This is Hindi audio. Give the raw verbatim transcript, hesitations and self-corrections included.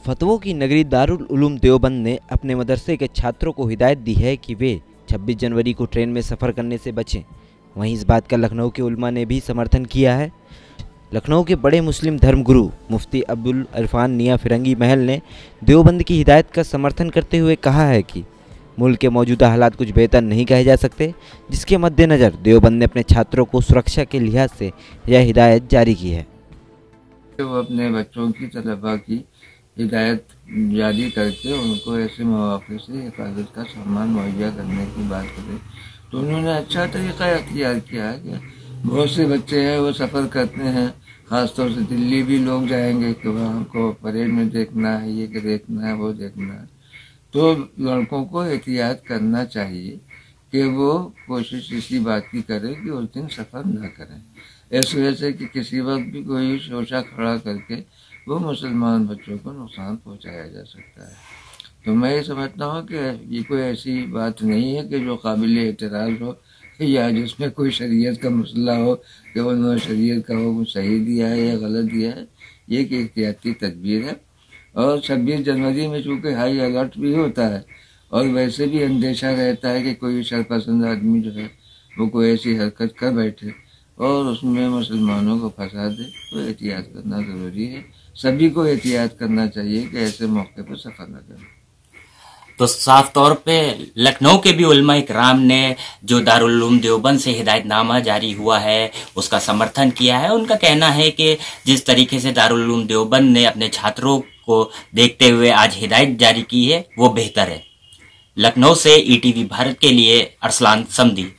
फतवों की नगरी दारुल उलूम देवबंद ने अपने मदरसे के छात्रों को हिदायत दी है कि वे छब्बीस जनवरी को ट्रेन में सफ़र करने से बचें। वहीं इस बात का लखनऊ के उलमा ने भी समर्थन किया है। लखनऊ के बड़े मुस्लिम धर्मगुरु मुफ्ती अब्दुल इरफान निया फिरंगी महल ने देवबंद की हिदायत का समर्थन करते हुए कहा है कि मुल्क के मौजूदा हालात कुछ बेहतर नहीं कहे जा सकते, जिसके मद्देनज़र देवबंद ने अपने छात्रों को सुरक्षा के लिहाज से यह हिदायत जारी की है। वो अपने बच्चों की तलबा की हिदायत जारी करके उनको ऐसे मौके से हिफाजत का सामान मुहैया करने की बात करें तो उन्होंने अच्छा तरीका अख्तियार किया है कि बहुत से बच्चे हैं वो सफ़र करते हैं, ख़ासतौर से दिल्ली भी लोग जाएंगे कि वहाँ को परेड में देखना है, ये कि देखना है, वो देखना है। तो लड़कों को एहतियात करना चाहिए कि वो कोशिश इसी बात की करें कि उस दिन सफ़र ना करें, इस वजह से कि किसी वक्त भी कोई शोशा खड़ा करके वो मुसलमान बच्चों को नुकसान पहुंचाया जा सकता है। तो मैं ये समझता हूँ कि ये कोई ऐसी बात नहीं है कि जो काबिल एतराज़ हो या जिसमें कोई शरीयत का मसला हो कि उन्होंने शरीयत का हुक्म सही दिया है या गलत दिया है। ये एक एहतियाती तदबीर है। और छब्बीस जनवरी में चूँकि हाई अलर्ट भी होता है और वैसे भी अंदेशा रहता है कि कोई शरपसंद आदमी जो है वो कोई ऐसी हरकत कर बैठे और उसमें मुसलमानों को फंसा दे, तो एहतियात करना ज़रूरी है। सभी को एहतियात करना चाहिए कि ऐसे मौके पर सफ़र न करें। तो साफ तौर पे लखनऊ के भी उलमा इकराम ने जो दारुल उलूम देवबंद से हिदायतनामा जारी हुआ है उसका समर्थन किया है। उनका कहना है कि जिस तरीके से दारुल उलूम देवबंद ने अपने छात्रों को देखते हुए आज हिदायत जारी की है वो बेहतर है। लखनऊ से ई टी वी भारत के लिए अरसलान समदी।